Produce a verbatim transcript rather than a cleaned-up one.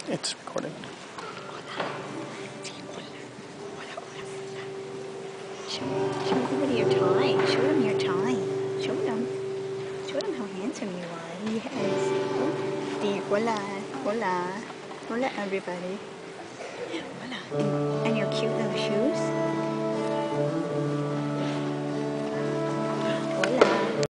It's recording. Show, show everybody your tie. Show them your tie. Show them. Show them how handsome you are. Yes. Di, hola. Hola. Hola, everybody.